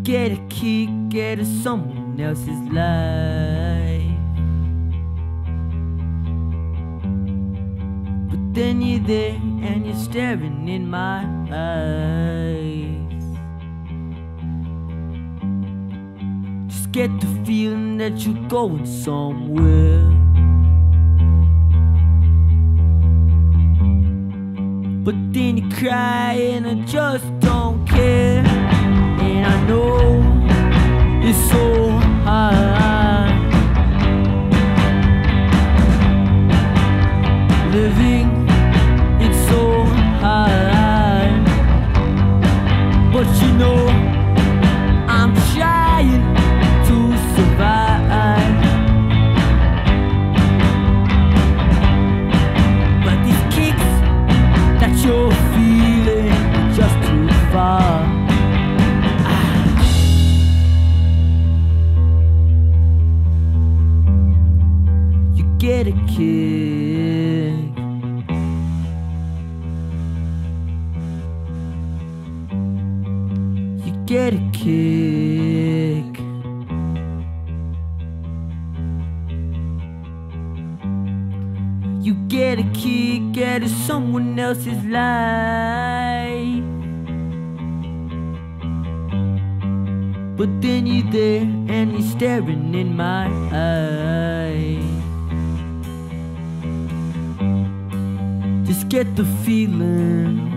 get a kick out of someone else's life, but then you're there and you're staring in my eyes. Just get the feeling that you're going somewhere, but then you cry and I just don't care. And I know it's so hard living, it's so hard, but you know I'm trying to survive. But these kicks that you're feeling are just too far. You get a kick, you get a kick. You get a kick out of someone else's life, but then you're there and you're staring in my eyes. Just get the feeling